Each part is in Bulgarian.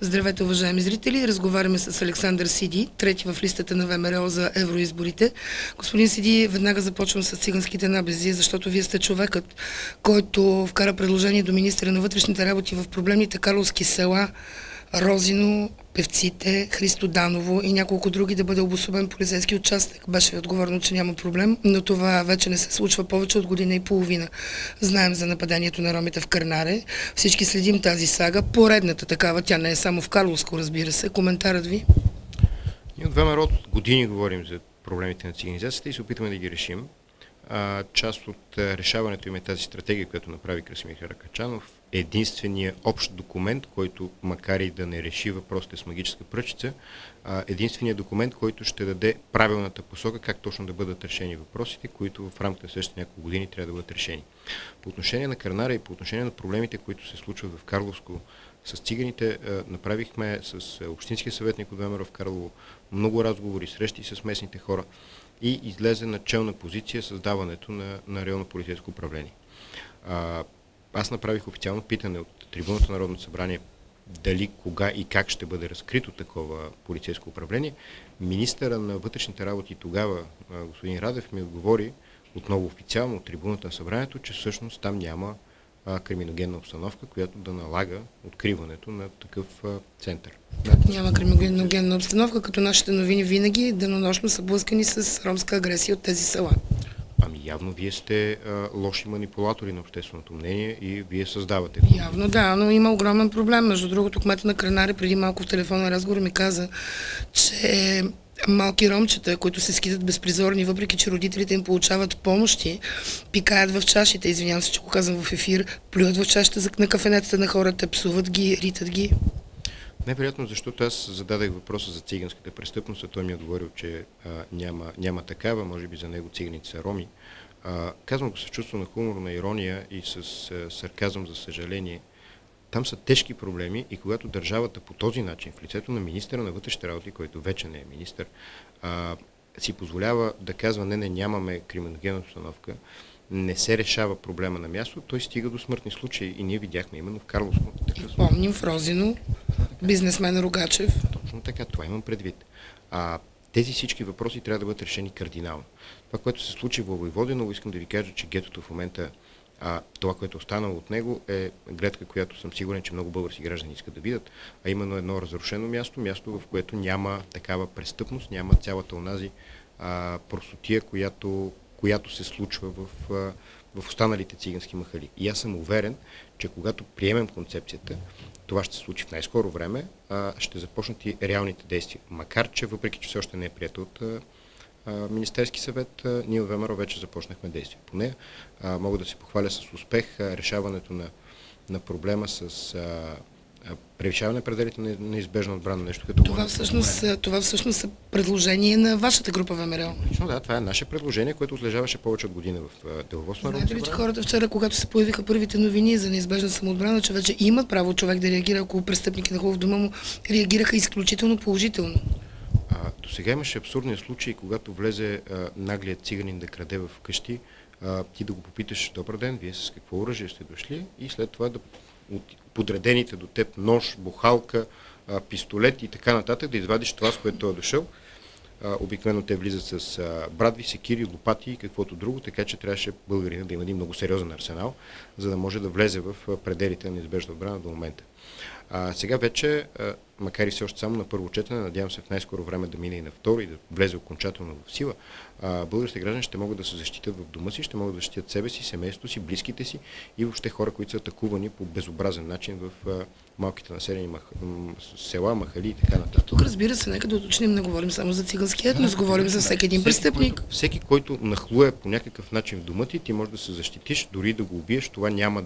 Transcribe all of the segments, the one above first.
Здравейте, уважаеми зрители! Разговаряме с Александър Сиди, трети в листата на ВМРО за евроизборите. Господин Сиди, веднага започвам с циганските набези, защото вие сте човекът, който вкара предложение до министъра на вътрешните работи в проблемните карловски села Розино, Певците, Христо Даново и няколко други да бъде обособен полицейски участък. Беше ви отговорено, че няма проблем, но това вече не се случва повече от година и половина. Знаем за нападението на ромите в Кърнаре. Всички следим тази сага. Поредната такава, тя не е само в Карловско, разбира се. Коментарът ви? Ние от ВМРО от години говорим за проблемите на циганизацията и се опитваме да ги решим. Част от решаването им е тази стратегия, която направи Красимир Каракачанов. Единственият общ документ, който макар и да не реши въпросите с магическа пръчица, единственият документ, който ще даде правилната посока как точно да бъдат решени въпросите, които в рамките на следващите няколко години трябва да бъдат решени. По отношение на Кърнара и по отношение на проблемите, които се случват в Карловско с циганите, направихме с общинския съветник от ВМРО в Карлово много разговори, срещи с местните хора и излезе начална позиция създаването на районно полицейско управление. Аз направих официално питане от трибуната на Народното събрание дали, кога и как ще бъде разкрито такова полицейско управление. Министъра на вътрешните работи тогава, господин Радев, ми отговори отново официално от трибуната на събранието, че всъщност там няма криминогенна обстановка, която да налага откриването на такъв център. Няма криминогенна обстановка, като нашите новини винаги денонощно са блъскани с ромска агресия от тези села. Ами явно вие сте лоши манипулатори на общественото мнение и вие създавате. Явно да, но има огромен проблем. Между другото, кмета на Кърнаре преди малко в телефонен разговор ми каза, че малки ромчета, които се скитат безпризорни, въпреки че родителите им получават помощи, пикаят в чашите, извинявам се, че го казвам в ефир, плюят в чашите на кафенетата на хората, псуват ги, ритат ги. Невероятно, защото аз зададах въпроса за циганската престъпност, а той ми отговорил, че няма такава, може би за него циганите са роми. Казвам го с чувство на хумор, на ирония и с сарказъм, за съжаление. Там са тежки проблеми и когато държавата по този начин, в лицето на министъра на вътрешните работи, който вече не е министър, си позволява да казва не, нямаме криминогенна обстановка, не се решава проблема на място, той стига до смъртни случаи и ние видяхме именно в Карловско. Помним в Розино, бизнесмен Рогачев. Точно така, това имам предвид. Тези всички въпроси трябва да бъдат решени кардинално. Това, което се случи в Войводиново, искам да ви кажа, че гетото в момента, това, което е останало от него, е гледка, която съм сигурен, че много български граждани искат да видят, а именно едно разрушено място, в което няма такава престъпност, няма цялата онази простотия, която се случва в останалите цигански махали. И аз съм уверен, че когато приемем концепцията, това ще се случи в най-скоро време, ще започнат и реалните действия. Макар че, въпреки че все още не е прието от Министерски съвет, ние от ВМРО вече започнахме действия по нея. Мога да се похваля с успех решаването на проблема с превишаване пределите на неизбежна отбрана. Нещо като това всъщност са предложение на вашата група ВМРО. Лично да, това е наше предложение, което отлежаваше повече от година в деловодството на Знаете ли, че хората вчера, когато се появиха първите новини за неизбежна самоотбрана, че вече имат право човек да реагира, ако престъпник е нахлу в дома му, реагираха изключително положително? До сега имаше абсурдния случай, когато влезе наглият циганин да краде в къщи, ти да го попиташ: добър ден, вие с какво оръжие сте дошли, и след това да подредените до теб нож, бухалка, пистолет и така нататък, да извадиш това, с което той е дошъл. Обикновено те влизат с брадви, секири, лопати и каквото друго, така че трябваше българина да има един много сериозен арсенал, за да може да влезе в пределите на неизбежна отбрана до момента. Сега вече, макар и все още само на първо четене, надявам се в най-скоро време да мине и на второ и да влезе окончателно в сила, българските граждани ще могат да се защитят в дома си, ще могат да защитят себе си, семейството си, близките си и въобще хора, които са атакувани по безобразен начин в малките населени села, махали и така нататък. Тук, разбира се, нека да уточним, не говорим само за цигански етнос, говорим за всеки един престъпник. Всеки, който нахлуе по някакъв начин в дома ти може да се защитиш, дори да го убиеш, това няма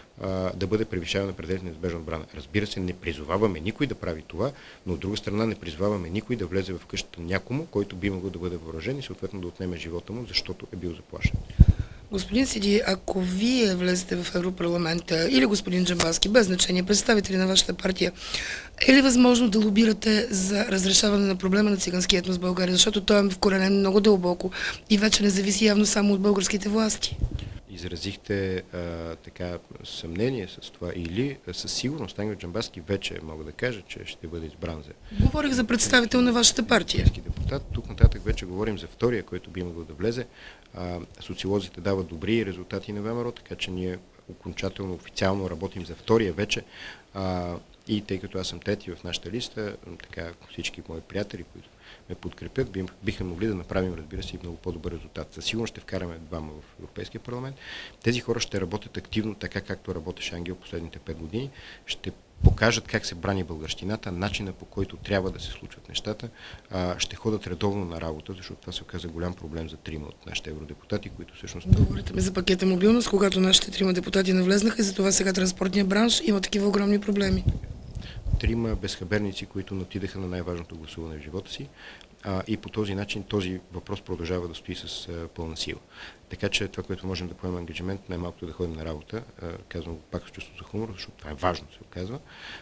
да бъде превишаване на пределите на неизбежна отбрана. Разбира се, не призоваваме никой да прави това, но от друга страна не призоваваме никой да влезе в къщата някому, който би могъл да бъде въоръжен и съответно да отнеме живота му, защото е бил заплашен. Господин Сиди, ако вие влезете в Европарламента или господин Джамбазки, без значение, представители на вашата партия, е ли възможно да лобирате за разрешаване на проблема на циганския етнос в България, защото той е вкоренен много дълбоко и вече не зависи явно само от българските власти? изразихте така съмнение с това или със сигурност Ангел Джамбазки вече мога да кажа, че ще бъде избран за... Говорих за представител на вашата партия. Депутат. Тук нататък вече говорим за втория, който би могъл да влезе. Социолозите дават добри резултати на ВМРО, така че ние окончателно, официално работим за втория вече. И тъй като аз съм трети в нашата листа, така всички мои приятели, които ме подкрепят, биха могли да направим, разбира се, и много по-добър резултат. Със сигурност ще вкараме двама в Европейския парламент. Тези хора ще работят активно, така както работеше Ангел последните 5 години. Ще покажат как се брани българщината, начина по който трябва да се случват нещата. Ще ходят редовно на работа, защото това се оказа голям проблем за трима от нашите евродепутати, които всъщност... Говорите ми за пакета мобилност, когато нашите трима депутати навлезнаха и затова сега транспортния бранш има такива огромни проблеми. Трима безхаберници, които отидаха на най-важното гласуване в живота си, и по този начин този въпрос продължава да стои с пълна сила. Така че това, което можем да поемем ангажимент, най-малкото да ходим на работа, казвам пак с чувство за хумор, защото това е важно, се оказва.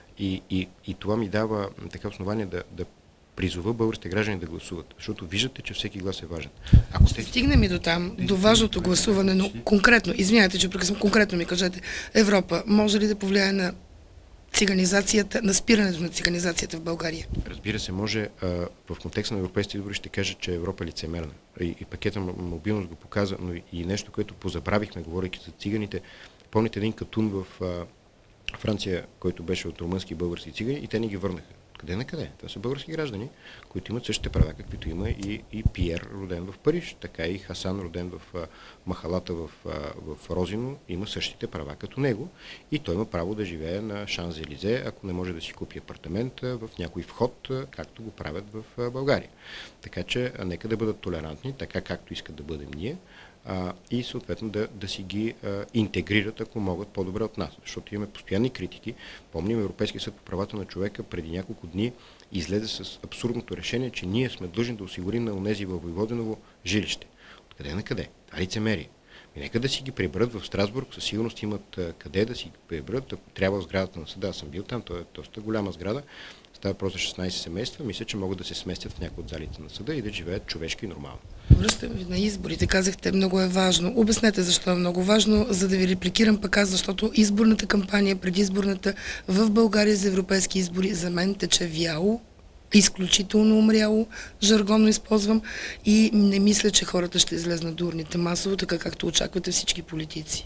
И това ми дава така основание да призова българските граждани да гласуват, защото виждате, че всеки глас е важен. Ще стигнем и до там, до важното гласуване, но конкретно, извинявайте, че прекъсвам, конкретно ми кажете, Европа може ли да повлияе на циганизацията, на спирането на циганизацията в България? Разбира се, може. В контекста на европейските избори ще кажа, че Европа е лицемерна. И пакета мобилност го показа, но и нещо, което позабравихме, говорейки за циганите. Помните един катун в Франция, който беше от румънски и български цигани, и те ни ги върнаха. Къде на къде? Това са български граждани, които имат същите права, каквито има и Пиер, роден в Париж, така и Хасан, роден в махалата в Розино, има същите права като него и той има право да живее на Шанс-Елизе, ако не може да си купи апартамент в някой вход, както го правят в България. Така че нека да бъдат толерантни, така както искат да бъдем ние, и съответно да си ги интегрират, ако могат, по-добре от нас. Защото имаме постоянни критики. Помним, Европейския съд по правата на човека преди няколко дни излезе с абсурдното решение, че ние сме длъжни да осигурим на онези във Войводиново жилище. Откъде на къде? Това е лицемерие. Нека да си ги приберат в Страсбург, със сигурност имат къде да си ги приберат. Ако трябва в сградата на съда, аз съм бил там, то е доста голяма сграда. Става просто 16 семейства, мисля, че могат да се сместят в някои от залите на съда и да живеят човешки и нормално. Връщаме ви на изборите. Казахте, много е важно. Обяснете защо е много важно, за да ви репликирам пък аз, защото изборната кампания, предизборната в България за европейски избори за мен тече вяло, изключително умряло, жаргонно използвам и не мисля, че хората ще излезнат до урните масово, така както очаквате всички политици.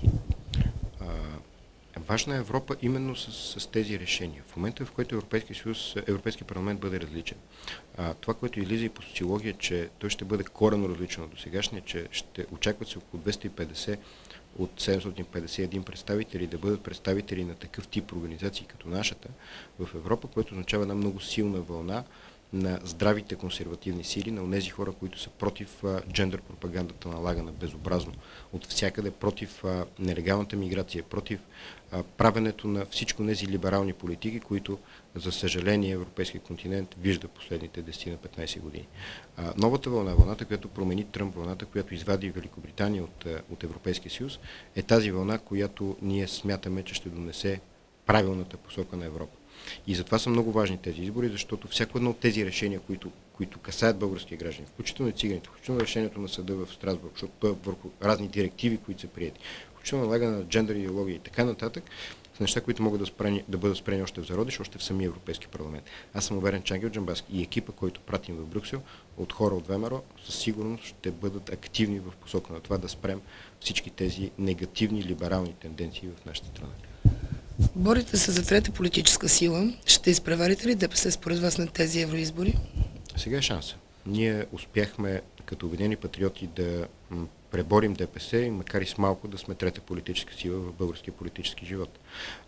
Важна е Европа именно с тези решения. В момента, в който Европейски парламент бъде различен, това, което излиза и по социология, че той ще бъде коренно различен от досегашния, че ще очакват се около 250 от 751 представители да бъдат представители на такъв тип организации като нашата в Европа, което означава една много силна вълна на здравите консервативни сили, на онези хора, които са против джендър пропагандата, налагана безобразно от всякъде, против нелегалната миграция, против правенето на всичко тези либерални политики, които, за съжаление, европейския континент вижда последните 10 на 15 години. Новата вълна, вълната, която промени Тръмп, вълната, която извади Великобритания от Европейския съюз, е тази вълна, която ние смятаме, че ще донесе правилната посока на Европа. И затова са много важни тези избори, защото всяко едно от тези решения, които касаят българския граждани, включително и циганите, включително решението на съда в Страсбург, защото върху разни директиви, които са приети, включително налагане на джендър идеология и така нататък, са неща, които могат да бъдат спрени още в зародиш, още в самия Европейски парламент. Аз съм уверен, че Ангел Джамбазки и екипа, който пратим в Брюксел, от хора от ВМРО, със сигурност ще бъдат активни в посока на това да спрем всички тези негативни либерални тенденции в нашата страна. Борите се за трета политическа сила. Ще изпреварите ли ДПС според вас на тези евроизбори? Сега е шанса. Ние успяхме като Обединени патриоти да преборим ДПС и макар и с малко да сме трета политическа сила в българския политически живот.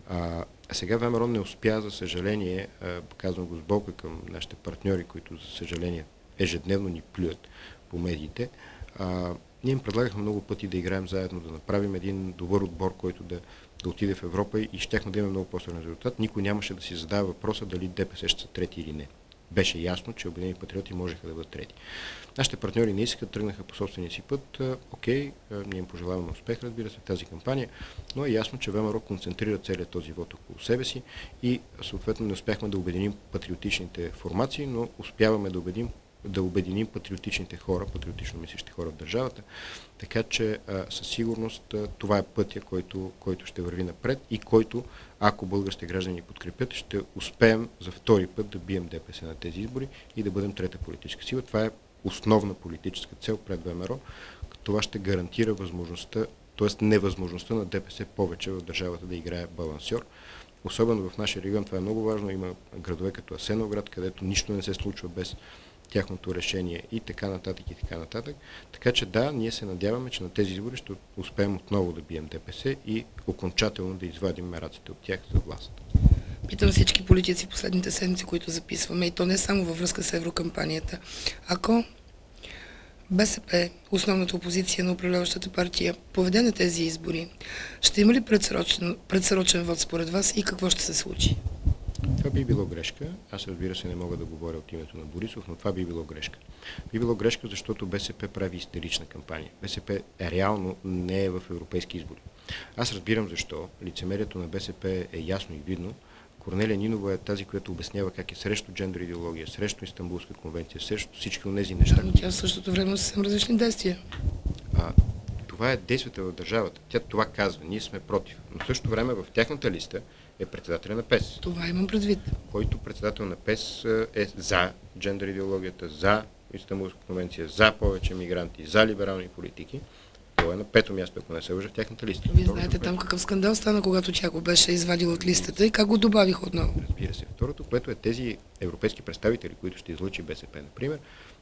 Сега ВМРО не успя, за съжаление, казвам го с болка към нашите партньори, които за съжаление ежедневно ни плюят по медиите. Ние им предлагахме много пъти да играем заедно, да направим един добър отбор, който да отиде в Европа и щяхме да имаме много по-силен резултат. Никой нямаше да си задава въпроса дали ДПС ще са трети или не. Беше ясно, че Обединени патриоти можеха да бъдат трети. Нашите партньори не искат, тръгнаха по собствения си път. Окей, ние им пожелаваме успех, разбира се, в тази кампания, но е ясно, че ВМРО концентрира целият този вод около себе си и съответно не успяхме да обединим патриотичните формации, но успяваме да убедим да обединим патриотичните хора, патриотично мислещи хора в държавата. Така че със сигурност това е пътя, който ще върви напред и който, ако българските граждани ни подкрепят, ще успеем за втори път да бием ДПС на тези избори и да бъдем трета политическа сила. Това е основна политическа цел пред ВМРО. Това ще гарантира възможността, т.е. невъзможността на ДПС повече в държавата да играе балансьор. Особено в нашия регион това е много важно. Има градове като Асеновград, където нищо не се случва без тяхното решение и така нататък и така нататък. Така че да, ние се надяваме, че на тези избори ще успеем отново да бием ДПС и окончателно да извадим мераците от тях за власт. Питам всички политици в последните седмици, които записваме, и то не само във връзка с еврокампанията. Ако БСП, основната опозиция на управляващата партия, поведе на тези избори, ще има ли предсрочен вод според вас и какво ще се случи? Това би било грешка. Аз, разбира се, не мога да говоря от името на Борисов, но това би било грешка. Би било грешка, защото БСП прави истерична кампания. БСП реално не е в европейски избори. Аз разбирам защо. Лицемерието на БСП е ясно и видно. Корнелия Нинова е тази, която обяснява как е срещу джендър идеология, срещу Истанбулска конвенция, срещу всички от тези неща. Но тя в същото време са съвсем различни действия. Това е действията в държавата. Тя това казва. Ние сме против. Но в същото време в тяхната листа е председателя на ПЕС. Това имам предвид. Който председател на ПЕС е за джендър идеологията, за Истанбулска конвенция, за повече мигранти, за либерални политики. Това е на пето място, ако не се лъжа, в тяхната листа. Вие знаете там какъв скандал стана, когато тя го беше извадила от листата и как го добавих отново. Разбира се. Второто, което е тези европейски представители, които ще излъчи БСП, например,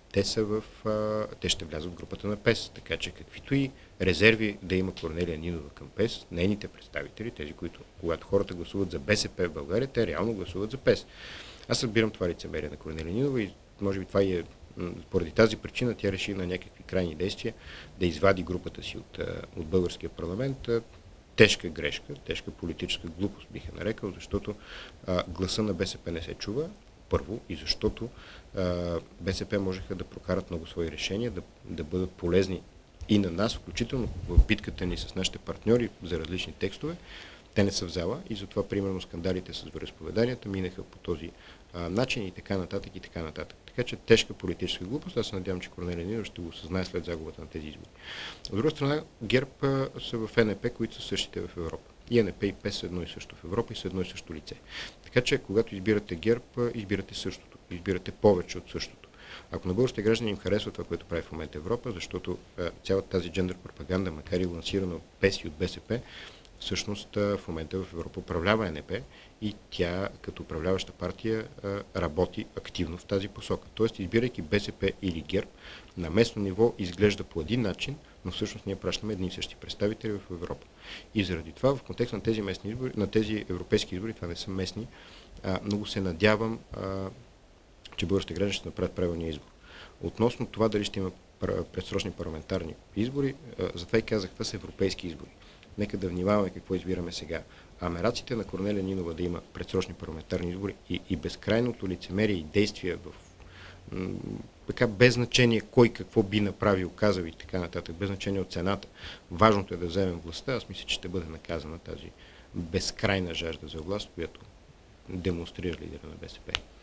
те ще влязат в групата на ПЕС. Така че каквито и резерви да има Корнелия Нинова към ПЕС, нейните представители, тези, които, когато хората гласуват за БСП в България, те реално гласуват за ПЕС. Аз разбирам това лицемерие на Корнелия Нинова и може би това и е поради тази причина тя реши на някакви крайни действия да извади групата си от българския парламент. Тежка грешка, тежка политическа глупост бих я нарекал, защото гласа на БСП не се чува, първо, и защото БСП можеха да прокарат много свои решения, да бъдат полезни и на нас, включително в битката ни с нашите партньори за различни текстове. Те не са в зала и затова, примерно, скандалите с вероизповеданията минаха по този начин и така нататък и така нататък. Така че тежка политическа глупост. Аз се надявам, че Корнелия Нинова ще го осъзнае след загубата на тези избори. От друга страна, ГЕРБ са в ЕНП, които са същите в Европа. И ЕНП и ПЕС са едно и също в Европа и са едно и също лице. Така че, когато избирате ГЕРБ, избирате същото. Избирате повече от същото. Ако на българските граждани им харесва това, което прави в момента Европа, защото цялата тази джендър пропаганда, макар и лансирана от ПЕС и от БСП, всъщност в момента в Европа управлява ЕНП и тя като управляваща партия работи активно в тази посока. Тоест, избирайки БСП или ГЕРБ, на местно ниво изглежда по един начин, но всъщност ние пращаме едни и същи представители в Европа. И заради това, в контекст на тези местни избори, на тези европейски избори, това не са местни, много се надявам, че българските граждани ще направят правилния избор. Относно това дали ще има предсрочни парламентарни избори, затова и казах, това са европейски избори. Нека да внимаваме какво избираме сега. Мераците на Корнелия Нинова да има предсрочни парламентарни избори и безкрайното лицемерие и действия в така без значение кой какво би направил, казал и така нататък, без значение от цената. Важното е да вземем властта. Аз мисля, че ще бъде наказана тази безкрайна жажда за власт, която демонстрира лидера на БСП.